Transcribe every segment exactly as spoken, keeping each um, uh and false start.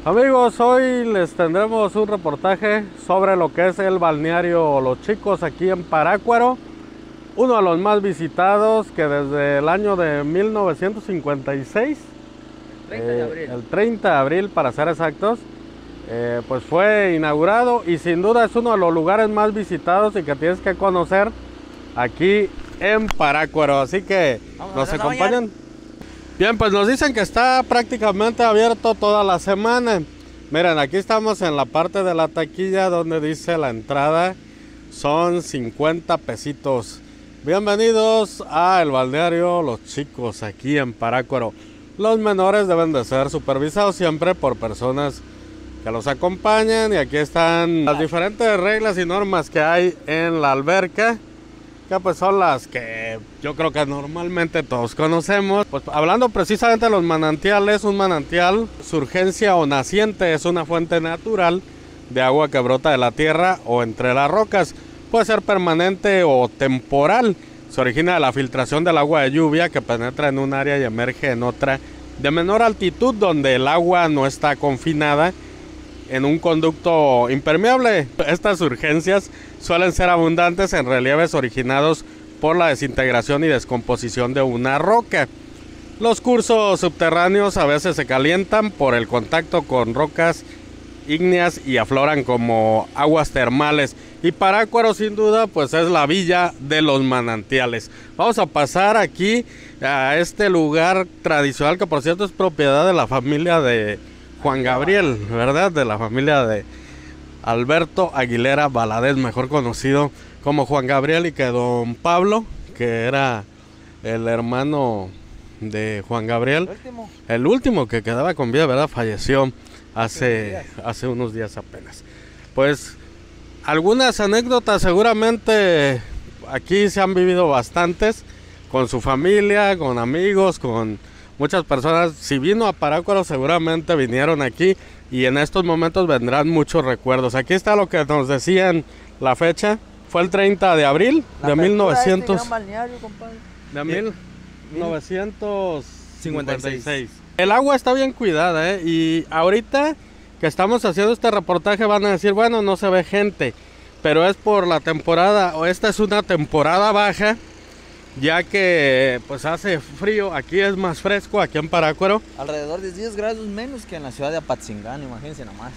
Amigos, hoy les tendremos un reportaje sobre lo que es el balneario Los Chicos aquí en Parácuaro, uno de los más visitados que desde el año de mil novecientos cincuenta y seis, el treinta de abril, eh, el treinta de abril para ser exactos, eh, pues fue inaugurado y sin duda es uno de los lugares más visitados y que tienes que conocer aquí en Parácuaro, así que Vamos nos a acompañan. Bien, pues nos dicen que está prácticamente abierto toda la semana. Miren, aquí estamos en la parte de la taquilla donde dice la entrada son cincuenta pesitos. Bienvenidos a el balneario Los Chicos aquí en Parácuaro. Los menores deben de ser supervisados siempre por personas que los acompañen. Y aquí están las diferentes reglas y normas que hay en la alberca, que pues son las que yo creo que normalmente todos conocemos. Pues hablando precisamente de los manantiales, un manantial surgencia o naciente es una fuente natural de agua que brota de la tierra o entre las rocas. Puede ser permanente o temporal. Se origina de la filtración del agua de lluvia que penetra en un área y emerge en otra de menor altitud, donde el agua no está confinada en un conducto impermeable. Estas surgencias suelen ser abundantes en relieves originados por la desintegración y descomposición de una roca. Los cursos subterráneos a veces se calientan por el contacto con rocas ígneas y afloran como aguas termales. Y Parácuaro sin duda pues es la villa de los manantiales. Vamos a pasar aquí a este lugar tradicional que por cierto es propiedad de la familia de Juan Gabriel, ¿verdad? De la familia de Alberto Aguilera Valadez, mejor conocido como Juan Gabriel, y que don Pablo, que era el hermano de Juan Gabriel, el último, el último que quedaba con vida, ¿verdad? Falleció hace, hace unos días apenas. Pues algunas anécdotas seguramente aquí se han vivido bastantes, con su familia, con amigos, con muchas personas. Si vino a Parácuaro seguramente vinieron aquí y en estos momentos vendrán muchos recuerdos. Aquí está lo que nos decían la fecha. Fue el treinta de abril de mil novecientos, este gran balneario, compadre. de mil novecientos cincuenta y seis. El agua está bien cuidada, ¿eh? Y ahorita que estamos haciendo este reportaje van a decir, bueno, no se ve gente, pero es por la temporada, o esta es una temporada baja, ya que pues hace frío. Aquí es más fresco, aquí en Parácuaro. Alrededor de diez grados menos que en la ciudad de Apatzingán, imagínense nomás.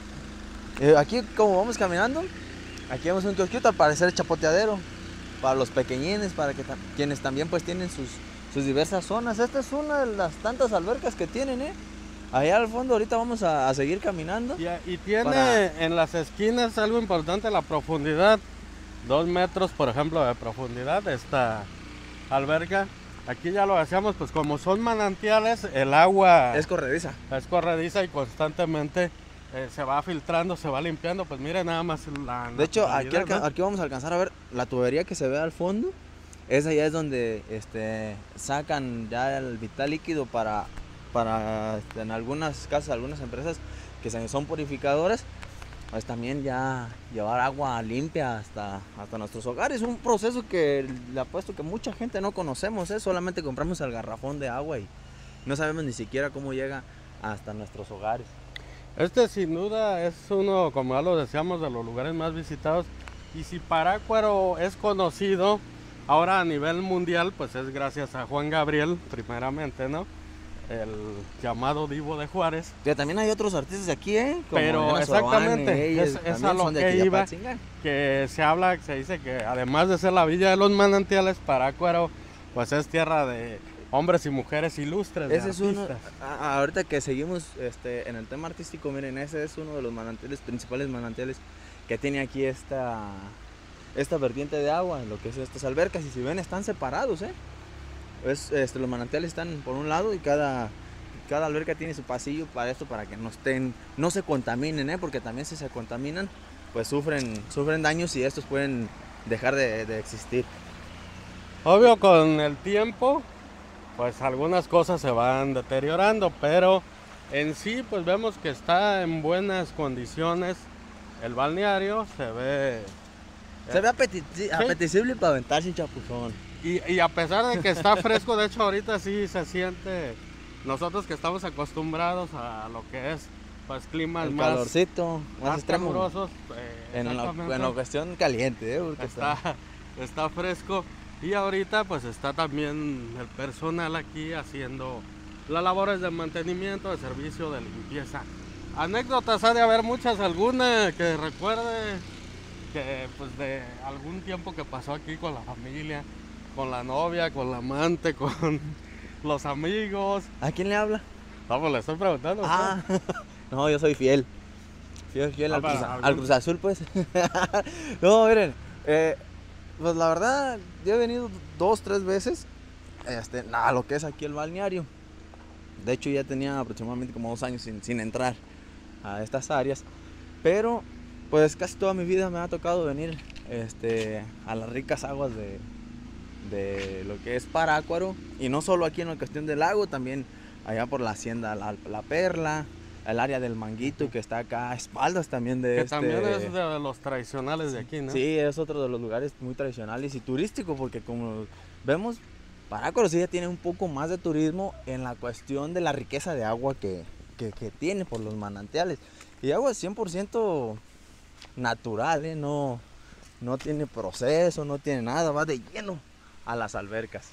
Eh, aquí como vamos caminando, aquí vemos un kiosquito, al parecer chapoteadero, para los pequeñines, para que tam quienes también pues tienen sus, sus diversas zonas. Esta es una de las tantas albercas que tienen, eh. Allá al fondo ahorita vamos a, a seguir caminando. Y, y tiene para... en las esquinas algo importante, la profundidad. Dos metros, por ejemplo, de profundidad esta alberca. Aquí ya lo decíamos, pues como son manantiales, el agua es corrediza. Es corrediza y constantemente eh, se va filtrando, se va limpiando. Pues miren nada más la... De hecho, aquí, ¿no? aquí vamos a alcanzar a ver la tubería que se ve al fondo. Esa ya es donde este, sacan ya el vital líquido para, para este, en algunas casas, algunas empresas que son purificadoras, pues también ya llevar agua limpia hasta, hasta nuestros hogares. Un proceso que le apuesto que mucha gente no conocemos, ¿eh? Solamente compramos el garrafón de agua y no sabemos ni siquiera cómo llega hasta nuestros hogares. Este sin duda es uno, como ya lo decíamos, de los lugares más visitados. Y si Parácuaro es conocido ahora a nivel mundial, pues es gracias a Juan Gabriel, primeramente, ¿no? El llamado Divo de Juárez. Ya también hay otros artistas de aquí, ¿eh? Como pero Diana exactamente, Sorbane, ellos es, es también a lo son de que aquí de iba, Apatzingán. que se habla, se dice que además de ser la villa de los manantiales, Parácuaro pues es tierra de hombres y mujeres ilustres, de Ese es uno, artistas. a- ahorita que seguimos este, en el tema artístico, miren, ese es uno de los manantiales, principales manantiales que tiene aquí esta, esta vertiente de agua, lo que es estas albercas, y si ven están separados, ¿eh? Es, este, los manantiales están por un lado y cada, cada alberca tiene su pasillo para esto, para que no estén, no se contaminen, ¿eh? Porque también si se contaminan, pues sufren, sufren daños y estos pueden dejar de, de existir. Obvio, con el tiempo pues algunas cosas se van deteriorando, pero en sí pues vemos que está en buenas condiciones el balneario. Se ve Se ve apeti- apetecible para aventarse un chapuzón. Y, y a pesar de que está fresco, de hecho ahorita sí se siente, nosotros que estamos acostumbrados a lo que es pues climas El más, calorcito, más, más extremo. calurosos. eh, En la, exactamente. en la cuestión caliente, ¿eh? Porque está, está fresco. Y ahorita pues está también el personal aquí haciendo las labores de mantenimiento, de servicio, de limpieza. Anécdotas ha de haber muchas, alguna que recuerde que pues de algún tiempo que pasó aquí con la familia, con la novia, con la amante, con los amigos. ¿A quién le habla? Vamos, le estoy preguntando. Ah, no, yo soy fiel. Fiel, fiel Ah, al, pero Cruz, algún- al Cruz Azul, pues. No, miren, eh, pues la verdad, yo he venido dos, tres veces, este, nada, lo que es aquí el balneario. De hecho, ya tenía aproximadamente como dos años sin, sin entrar a estas áreas. Pero, pues casi toda mi vida me ha tocado venir este, a las ricas aguas de, de lo que es Parácuaro. Y no solo aquí en la cuestión del lago, también allá por la hacienda La, La Perla, el área del Manguito que está acá a espaldas también de Que este... también es de los tradicionales de aquí, ¿no? Sí, es otro de los lugares muy tradicionales y turístico porque como vemos, Parácuaro sí ya tiene un poco más de turismo en la cuestión de la riqueza de agua que, que, que tiene por los manantiales. Y agua cien por ciento natural, ¿eh? no, no tiene proceso, no tiene nada, va de lleno a las albercas.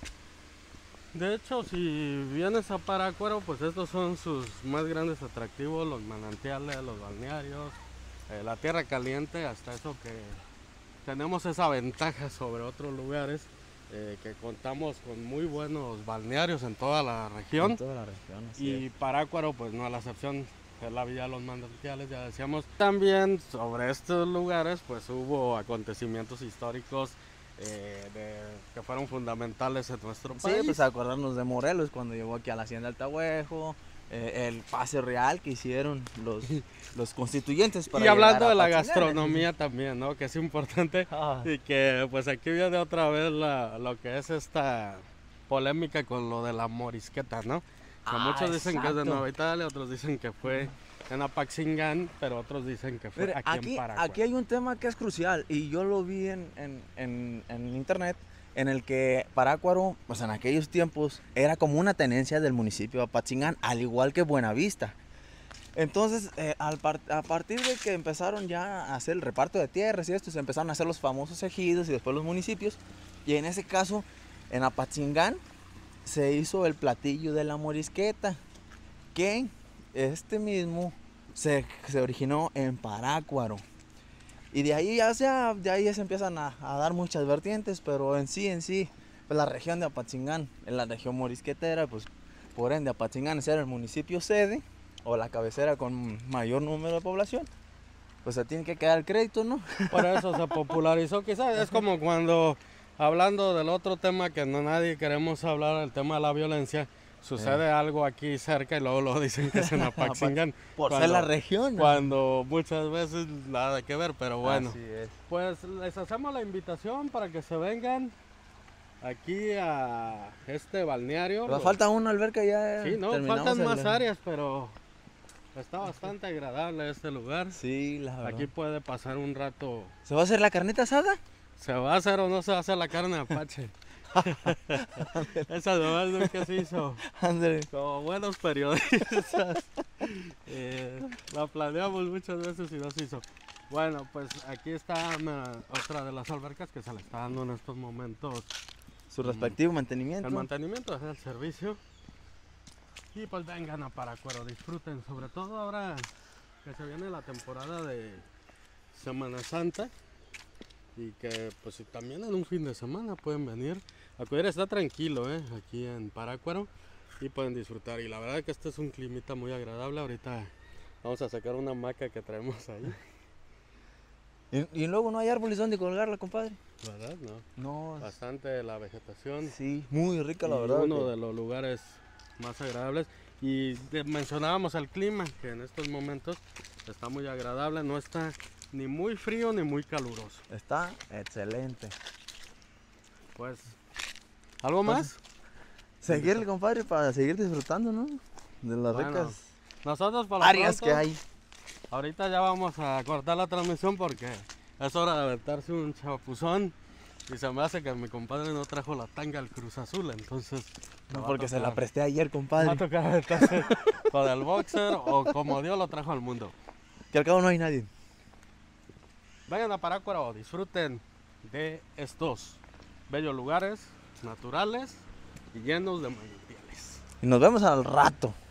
De hecho, si vienes a Parácuaro, pues estos son sus más grandes atractivos, los manantiales, los balnearios, eh, la tierra caliente, hasta eso que tenemos esa ventaja sobre otros lugares, eh, que contamos con muy buenos balnearios en toda la región. En toda la región, así Y es. Parácuaro, pues no a la excepción, es la Villa de los Manantiales, ya decíamos. También sobre estos lugares, pues hubo acontecimientos históricos eh, de, que fueron fundamentales en nuestro Sí, país. pues acordarnos de Morelos cuando llegó aquí a la hacienda Altahuejo, eh, el pase real que hicieron los, los constituyentes para y hablando de llegar a la Apatzingán. gastronomía también, ¿no? Que es importante. Ah, Y que pues aquí viene otra vez la, lo que es esta polémica con lo de la morisqueta, ¿no? Que Ah, muchos dicen que es de exacto. Nueva Italia, otros dicen que fue en Apatzingán, pero otros dicen que fue Mire, aquí, aquí, en Parácuaro. aquí hay un tema que es crucial y yo lo vi en, en, en, en internet, en el que Parácuaro, pues en aquellos tiempos, era como una tenencia del municipio de Apatzingán, al igual que Buenavista. Entonces, eh, al par- a partir de que empezaron ya a hacer el reparto de tierras y esto, se empezaron a hacer los famosos ejidos y después los municipios. Y en ese caso, en Apatzingán, se hizo el platillo de la morisqueta, que este mismo se, se originó en Parácuaro. Y de ahí ya, sea, de ahí ya se empiezan a, a dar muchas vertientes, pero en sí, en sí, pues la región de Apatzingán, en la región morisquetera, pues por ende Apatzingán era el municipio sede o la cabecera con mayor número de población, pues se tiene que quedar el crédito, ¿no? Por eso se popularizó, quizás es como cuando, hablando del otro tema que no nadie queremos hablar, el tema de la violencia, sucede algo aquí cerca y luego lo dicen que es en Apatzingán. Por cuando, ser la región, ¿no? Cuando muchas veces nada que ver, pero bueno. Así es. Pues les hacemos la invitación para que se vengan aquí a este balneario. Pero Lo- falta una alberca ya. Sí, no, terminamos faltan el- más áreas, pero está bastante agradable este lugar. Sí, la verdad. Aquí puede pasar un rato. ¿Se va a hacer la carnita asada? ¿Se va a hacer o no se va a hacer la carne de apache? Esa nomás nunca se hizo. Ándale. Como buenos periodistas, eh, la planeamos muchas veces y no se hizo. Bueno, pues aquí está una- otra de las albercas que se le está dando en estos momentos Su respectivo mantenimiento. el mantenimiento, es el servicio. Y pues vengan a Parácuaro, disfruten, sobre todo ahora que se viene la temporada de Semana Santa y que pues si también en un fin de semana pueden venir. Acudir, está tranquilo, ¿eh? Aquí en Parácuaro y pueden disfrutar. Y la verdad que este es un climita muy agradable. Ahorita vamos a sacar una hamaca que traemos ahí, Y, y luego no hay árboles donde colgarla, compadre. ¿verdad? No, No, bastante la vegetación. sí, muy rica la Y verdad. uno que- de los lugares más agradables. Y de- mencionábamos el clima, que en estos momentos está muy agradable, no está ni muy frío ni muy caluroso. Está excelente. Pues, ¿algo más? Seguirle, compadre, para seguir disfrutando, ¿no? De las Bueno, ricas Nosotros para áreas pronto, que hay. ahorita ya vamos a cortar la transmisión porque es hora de aventarse un chapuzón Y se me hace que mi compadre no trajo la tanga al Cruz Azul, entonces... No, porque se la presté ayer, Me va a compadre. tocar entonces lo del boxer o como Dios lo trajo al mundo. Que al cabo no hay nadie. Vayan a Parácuaro, disfruten de estos bellos lugares naturales y llenos de manantiales. Y nos vemos al rato.